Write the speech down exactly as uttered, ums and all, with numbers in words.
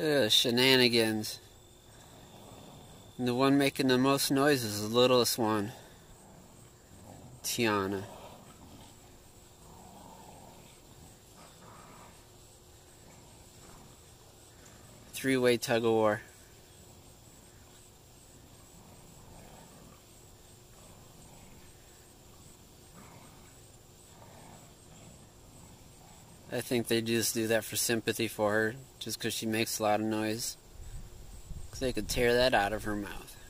Ugh, shenanigans. And the one making the most noise is the littlest one, Tiana. Three-way tug-of-war. I think they just do that for sympathy for her, just because she makes a lot of noise. 'Cause they could tear that out of her mouth.